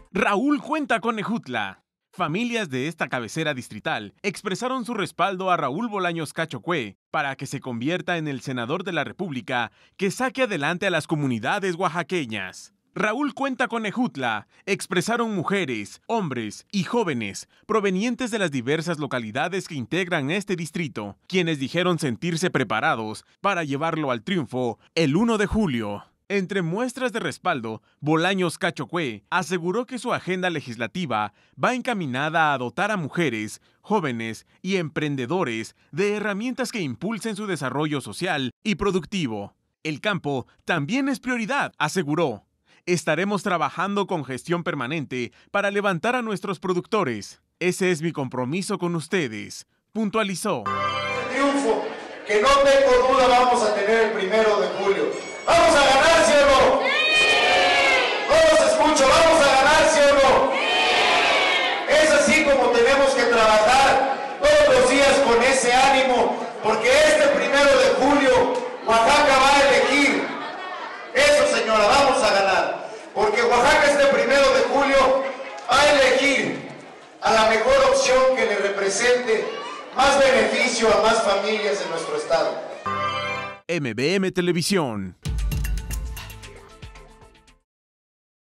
Raúl cuenta con Ejutla. Familias de esta cabecera distrital expresaron su respaldo a Raúl Bolaños Cacho Cue para que se convierta en el senador de la República que saque adelante a las comunidades oaxaqueñas. Raúl cuenta con Ejutla, expresaron mujeres, hombres y jóvenes provenientes de las diversas localidades que integran este distrito, quienes dijeron sentirse preparados para llevarlo al triunfo el 1 de julio. Entre muestras de respaldo, Bolaños Cacho Cue aseguró que su agenda legislativa va encaminada a dotar a mujeres, jóvenes y emprendedores de herramientas que impulsen su desarrollo social y productivo. El campo también es prioridad, aseguró. Estaremos trabajando con gestión permanente para levantar a nuestros productores. Ese es mi compromiso con ustedes, puntualizó. Triunfo que no tengo duda vamos a tener el 1 de julio. ¡Vamos a ganar, sí o no! ¡Sí! No los escucho, ¿vamos a ganar, sí o no? ¡Sí! Es así como tenemos que trabajar todos los días con ese ánimo, porque este 1 de julio Oaxaca va a elegir. Eso, señora, vamos a ganar, porque Oaxaca este 1 de julio va a elegir a la mejor opción que le represente más beneficio a más familias en nuestro estado. MBM Televisión.